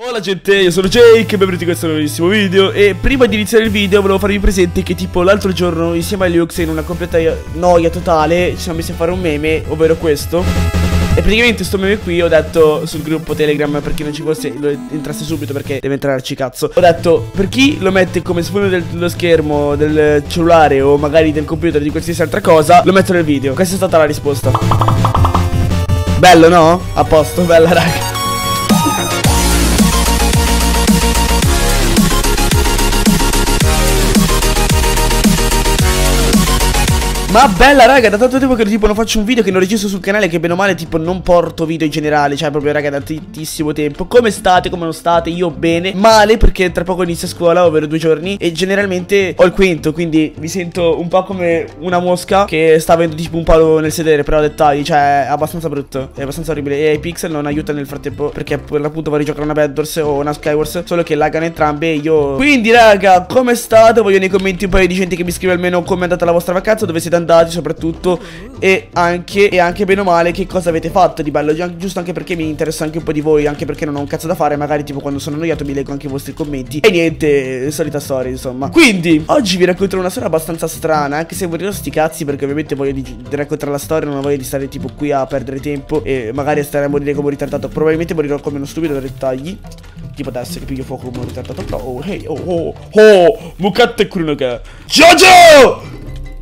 Hola gente, io sono Jake, benvenuti in questo nuovissimo video. E prima di iniziare il video volevo farvi presente che tipo l'altro giorno insieme a Lux, in una completa noia totale, ci siamo messi a fare un meme, ovvero questo. E praticamente sto meme qui ho detto sul gruppo Telegram, per chi non ci fosse lo entrasse subito perché deve entrarci cazzo. Ho detto, per chi lo mette come sfondo dello schermo del cellulare o magari del computer o di qualsiasi altra cosa, lo metto nel video. Questa è stata la risposta. Bello, no? A posto, bella raga. Ma bella raga, da tanto tempo che tipo non faccio un video, che non registro sul canale, che bene o male tipo non porto video in generale. Cioè proprio raga da tantissimo tempo. Come state, come non state? Io bene. Male perché tra poco inizio scuola, ovvero 2 giorni. E generalmente ho il quinto, quindi mi sento un po' come una mosca che sta avendo tipo un palo nel sedere. Però dettagli, cioè è abbastanza brutto, è abbastanza orribile. E i pixel non aiutano nel frattempo, perché per l'appunto vorrei giocare una Bedwars o una Skywars, solo che laggano entrambe e io. Quindi raga, come state? Voglio nei commenti un paio di gente che mi scrive almeno come è andata la vostra vacanza, dove siete andati soprattutto, e anche bene o male che cosa avete fatto di bello, giusto anche perché mi interessa anche un po' di voi, anche perché non ho un cazzo da fare, magari tipo quando sono annoiato mi leggo anche i vostri commenti. E niente, solita storia insomma. Quindi oggi vi racconterò una storia abbastanza strana, anche se vorrei sti cazzi, perché ovviamente voglio di raccontare la storia, non ho voglia di stare tipo qui a perdere tempo e magari a stare a morire come un ritardato. Probabilmente morirò come uno stupido da dettagli, tipo adesso che piglio fuoco come un ritardato. Però oh hey mucatte crunaga Jojo!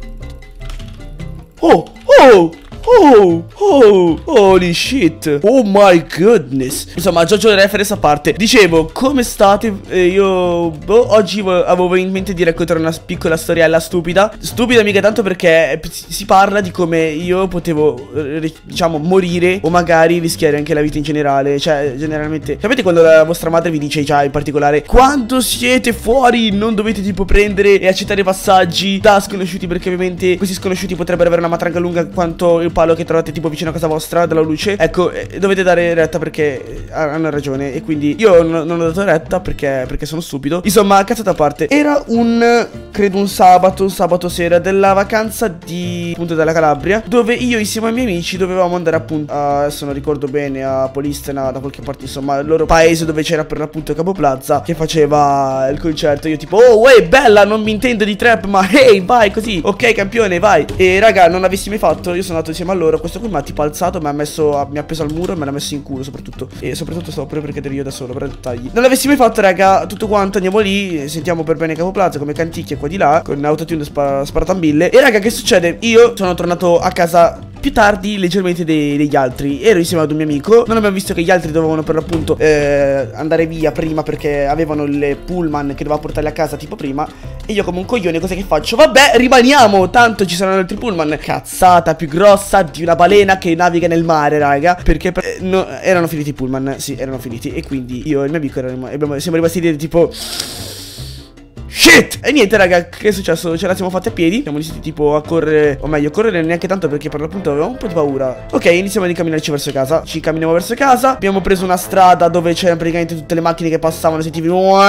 Holy shit. Oh my goodness. Insomma, Jojo reference a parte. Dicevo, come state? Io oggi avevo in mente di raccontare una piccola storiella stupida. Stupida mica tanto perché si parla di come io potevo diciamo morire o magari rischiare anche la vita in generale. Cioè generalmente sapete quando la vostra madre vi dice, cioè in particolare, quando siete fuori non dovete tipo prendere e accettare passaggi da sconosciuti, perché ovviamente questi sconosciuti potrebbero avere una matranga lunga quanto il palo che trovate tipo vicino a casa vostra dalla luce. Ecco, dovete dare retta perché hanno ragione. E quindi io non ho dato retta perché sono stupido. Insomma, cazzata a parte. Era credo un sabato sera della vacanza di appunto della Calabria, dove io insieme ai miei amici dovevamo andare appunto adesso non ricordo bene, a Polistena, da qualche parte, insomma il loro paese, dove c'era per l'appunto Capo Plaza che faceva il concerto. Io tipo, oh wey bella, non mi intendo di trap, ma hey vai così, ok campione vai. E raga, non l'avessi mai fatto, io sono andato insieme a loro. Questo qui mi ha tipo alzato, mi ha appeso al muro e me l'ha messo in culo soprattutto. E soprattutto stavo pure per cadere io da solo, però dettagli. Non l'avessi mai fatto raga, tutto quanto, andiamo lì, sentiamo per bene Capo Plaza come canticchie qua di là, con autotune sparatambille. E raga, che succede? Io sono tornato a casa più tardi leggermente degli altri. Ero insieme ad un mio amico. Non abbiamo visto che gli altri dovevano per l'appunto andare via prima, perché avevano il pullman che doveva portarli a casa tipo prima. E io come un coglione cosa che faccio? Vabbè, rimaniamo, tanto ci saranno altri pullman. Cazzata più grossa di una balena che naviga nel mare raga, perché no, erano finiti i pullman. Sì, erano finiti. E quindi io e il mio amico siamo rimasti lì tipo shit! E niente raga, che è successo? Ce la siamo fatte a piedi. Siamo iniziati tipo a correre, o meglio correre neanche tanto, perché per l'appunto avevamo un po' di paura. Ok, iniziamo a camminarci verso casa. Ci camminiamo verso casa. Abbiamo preso una strada dove c'erano praticamente tutte le macchine che passavano. Sentivi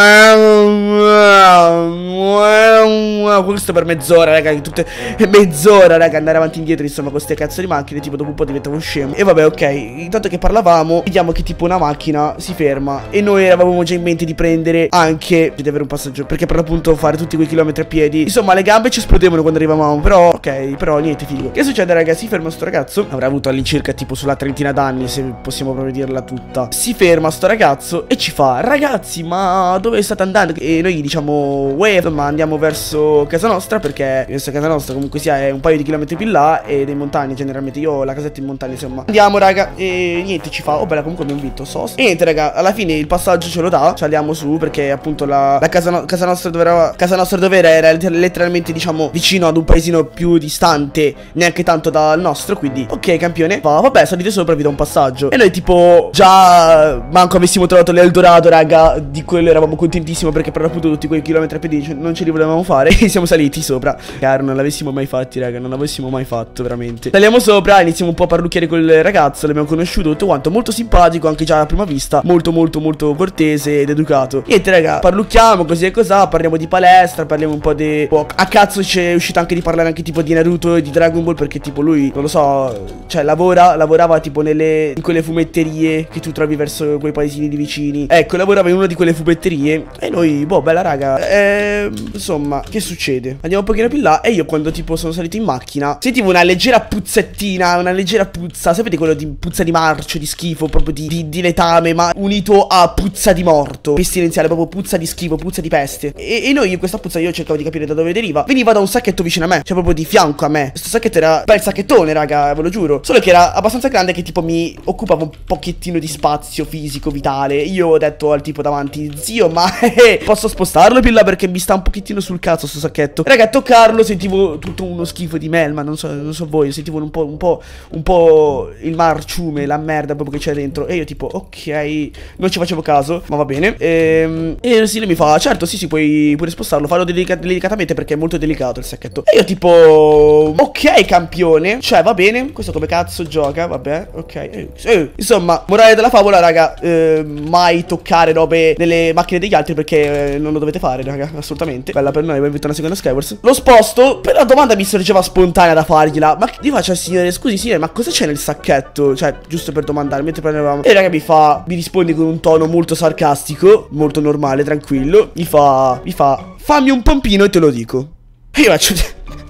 questo per mezz'ora raga, mezz'ora raga, andare avanti e indietro insomma con queste cazzo di macchine. Tipo dopo un po' diventavo scemo. E vabbè ok, intanto che parlavamo vediamo che tipo una macchina si ferma. E noi avevamo già in mente di prendere anche di avere un passaggio, perché per l'appunto fare tutti quei chilometri a piedi, insomma le gambe ci esplodevano quando arrivavamo. Però ok, però niente figo. Che succede raga? Si ferma sto ragazzo, avrà avuto all'incirca tipo sulla 30 d'anni, se possiamo proprio dirla tutta. Si ferma sto ragazzo e ci fa: ragazzi, ma dove state andando? E noi gli diciamo: uè, ma andiamo verso casa nostra, perché verso casa nostra comunque sia è un paio di chilometri più in là ed è in montagna. Generalmente io ho la casetta in montagna insomma. Andiamo raga. E niente, ci fa: oh bella, comunque abbiamo vinto sos. E niente raga, alla fine il passaggio ce lo dà, ci andiamo su, perché appunto la casa nostra dove era letteralmente diciamo vicino ad un paesino più distante, neanche tanto dal nostro. Quindi ok campione, vabbè salite sopra, vi do un passaggio. E noi tipo già manco avessimo trovato l'Eldorado raga, di quello eravamo contentissimo, perché per l'appunto tutti quei chilometri a piedi non ce li volevamo fare. E siamo saliti sopra. Chiaro, non l'avessimo mai fatti raga, non l'avessimo mai fatto veramente. Saliamo sopra, iniziamo un po' a parrucchiare col ragazzo. L'abbiamo conosciuto tutto quanto, molto simpatico anche già a prima vista, molto cortese ed educato. Niente raga, parlucchiamo così e cosà, parliamo di palestra, parliamo un po' di... a cazzo c'è uscito anche di parlare anche tipo di Naruto e di Dragon Ball, perché tipo lui, non lo so, cioè lavorava tipo in quelle fumetterie che tu trovi verso quei paesini di vicini. Ecco, lavorava in una di quelle fumetterie e noi, boh, bella raga. Insomma, che succede? Andiamo un pochino più in là e io quando tipo sono salito in macchina sentivo una leggera puzzettina, una leggera puzza. Sapete quello di puzza di marcio, di schifo, proprio di letame, ma unito a puzza di morto pestilenziale, proprio puzza di schifo, puzza di peste. E noi in questa puzza io cercavo di capire da dove deriva. Veniva da un sacchetto vicino a me, cioè proprio di fianco a me. Questo sacchetto era bel sacchettone, raga, ve lo giuro. Solo che era abbastanza grande, che tipo mi occupava un pochettino di spazio fisico vitale. Io ho detto al tipo davanti: zio, ma posso spostarlo più là perché mi sta un pochettino sul cazzo sto sacchetto. Raga, a toccarlo sentivo tutto uno schifo di melma. Non so voi, sentivo un po' il marciume, la merda proprio che c'è dentro. E io tipo, ok, non ci facevo caso, ma va bene. E sì, lui mi fa: certo, sì, puoi pure spostarlo, fallo delicatamente perché è molto delicato il sacchetto. E io tipo, ok, campione, cioè va bene, questo come cazzo gioca, vabbè, ok. Insomma, morale della favola, raga, mai toccare robe nelle macchine degli altri perché non lo dovete fare, raga, assolutamente. Bella per noi, abbiamo vinto una seconda Skywars. Lo sposto, per la domanda mi sorgeva spontanea da fargliela. Ma gli faccio al signore: scusi signore, ma cosa c'è nel sacchetto? Cioè, giusto per domandare, mentre parlavamo. E raga mi risponde con un tono molto sarcastico, molto normale, tranquillo. Mi fa, fammi un pompino e te lo dico. E io faccio...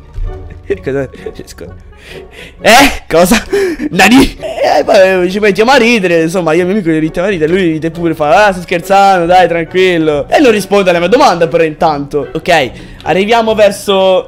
Cosa? Nani? Poi ci mettiamo a ridere. Insomma, io e mio amico gli iniziamo a ridere. Lui ride pure, fa: ah, sto scherzando, dai, tranquillo. E non risponde alla mia domanda però intanto. Ok, arriviamo verso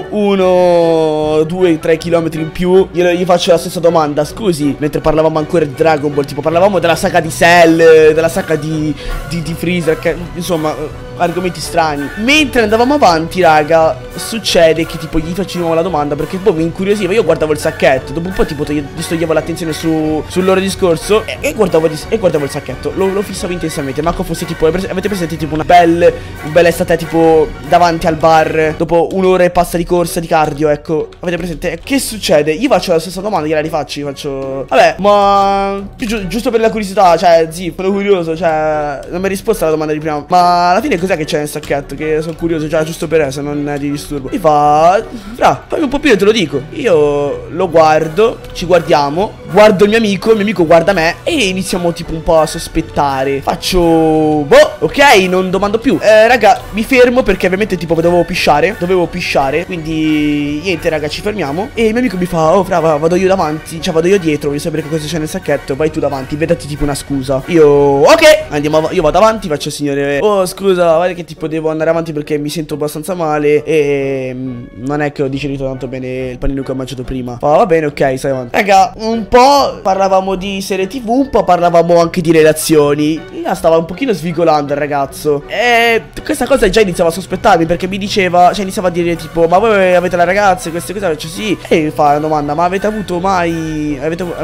1, 2, 3 chilometri in più. Io gli faccio la stessa domanda. Scusi, mentre parlavamo ancora di Dragon Ball, tipo parlavamo della saga di Cell, della saga di Freezer, che, insomma, argomenti strani. Mentre andavamo avanti, raga, succede che tipo gli facevo la domanda perché poi mi incuriosiva. Io guardavo il sacchetto, dopo un po' tipo distoglievo l'attenzione sul loro discorso e guardavo il sacchetto. Lo fissavo intensamente, manco fosse tipo, avete presente tipo un bel estate tipo davanti al bar dopo un'ora e passa di corsa di cardio, ecco, avete presente? Che succede? Io faccio la stessa domanda, gliela rifaccio, faccio: vabbè, ma giusto per la curiosità, cioè, sì, sono curioso, cioè, non mi hai risposto alla domanda di prima, ma alla fine cos'è che c'è nel sacchetto? Che sono curioso, cioè, giusto per se non è di disturbo. Mi fa: fammi un po' più e te lo dico. Io lo guardo, ci guardiamo, guardo il mio amico guarda me e iniziamo tipo un po' a sospettare. Faccio: boh, ok, non domando più. Raga, mi fermo perché ovviamente tipo dovevo pisciare, quindi niente, raga, ci fermiamo. E il mio amico mi fa: oh, fra, vado io davanti, cioè vado io dietro, voglio sapere che cosa c'è nel sacchetto, vai tu davanti, vedati tipo una scusa. Io, ok, io vado avanti, faccio: signore, oh scusa, guarda che tipo devo andare avanti perché mi sento abbastanza male e non è che ho digerito tanto bene il panino che ho mangiato prima. Va bene, ok, stai avanti. Raga, un po' parlavamo di serie TV, un po' parlavamo anche di relazioni. Io stava un pochino svigolando il ragazzo e questa cosa già iniziava a sospettarmi perché mi diceva, cioè iniziava a dire tipo: ma voi avete la ragazza, queste cose? Cioè, sì. E mi fa la domanda: ma avete avuto mai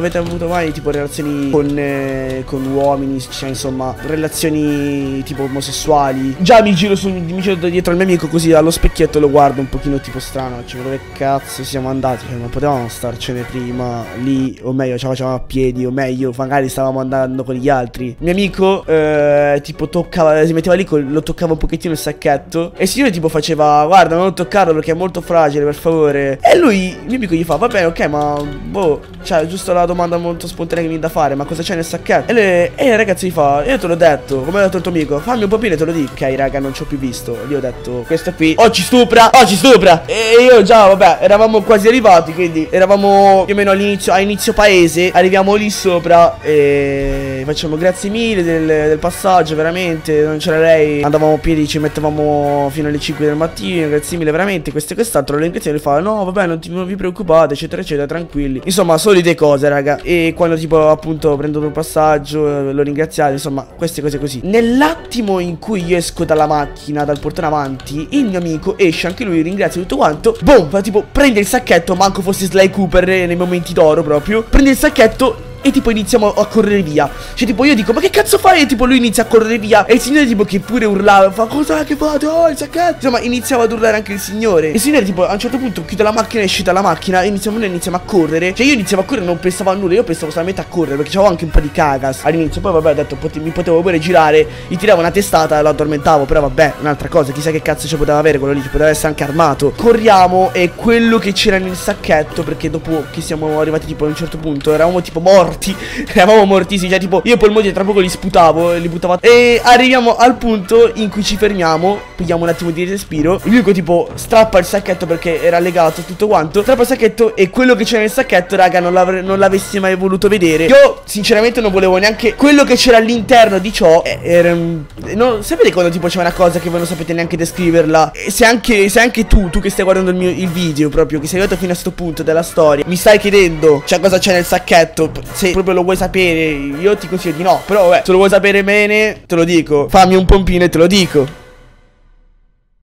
tipo relazioni con uomini, cioè insomma relazioni tipo omosessuali? Già mi giro dietro al mio amico così allo specchietto, lo guardo un pochino tipo strano, cioè dove cazzo siamo andati? Cioè, non potevamo starcene prima lì, o meglio ce la facevamo a piedi, o meglio magari stavamo andando con gli altri. Il mio amico tipo si metteva lì, lo toccava un pochettino il sacchetto e il signore tipo faceva: guarda, non toccarlo perché è molto fragile, per favore. E lui, il mio amico, gli fa: va bene, ok, ma boh, cioè giusto la domanda molto spontanea che mi da fare, ma cosa c'è nel sacchetto? E il ragazzo gli fa: io te l'ho detto, come ha detto il tuo amico, fammi un po' più e te lo dico. Ok, raga, non ci ho più visto. Gli ho detto: questo qui ci stupra. E io già, vabbè, eravamo quasi arrivati, quindi eravamo più o meno a inizio paese. Arriviamo lì sopra e facciamo: grazie mille del passaggio, veramente, non c'era lei, andavamo a piedi, ci mettevamo fino alle 5 del mattino, grazie mille veramente, questo e quest'altro. Lo ringraziamo e fa: no, vabbè, non vi preoccupate, eccetera eccetera, tranquilli. Insomma, solite cose, raga. E quando tipo appunto prendo un passaggio, lo ringraziate, insomma, queste cose così. Nell'attimo in cui io esco dalla macchina, dal portone avanti, il mio amico esce, anche lui ringrazia tutto quanto. Boom, fa tipo, prende il sacchetto, manco fosse Sly Cooper nei momenti d'oro proprio, prende il sacchetto, e tipo iniziamo a correre via. Cioè tipo io dico ma che cazzo fai? E tipo lui inizia a correre via. E il signore tipo che pure urlava, fa cosa che fate? Oh il sacchetto. Insomma iniziava ad urlare anche il signore. Il signore tipo a un certo punto chiude la macchina, è uscita la macchina e noi iniziamo a correre. Cioè io iniziavo a correre, non pensavo a nulla, io pensavo solamente a correre perché c'avevo anche un po' di cagas all'inizio. Poi vabbè ho detto mi potevo pure girare, gli tiravo una testata e lo addormentavo. Però vabbè, un'altra cosa, chissà che cazzo ci poteva avere quello lì, poteva essere anche armato. Corriamo e quello che c'era nel sacchetto, perché dopo che siamo arrivati tipo a un certo punto eravamo tipo morti. Eravamo mortissimi, cioè tipo io i polmoni tra poco li sputavo, li buttavo. E arriviamo al punto in cui ci fermiamo, pigliamo un attimo di respiro. Il Luco tipo strappa il sacchetto perché era legato tutto quanto, strappa il sacchetto e quello che c'era nel sacchetto, raga, non l'avessi mai voluto vedere. Io sinceramente non volevo neanche quello che c'era all'interno di ciò. Era no, sapete quando tipo c'è una cosa che voi non sapete neanche descriverla? E se anche tu che stai guardando il video, proprio che sei arrivato fino a sto punto della storia, mi stai chiedendo cioè cosa c'è nel sacchetto, se proprio lo vuoi sapere, io ti consiglio di no. Però vabbè, se lo vuoi sapere bene te lo dico, fammi un pompino e te lo dico.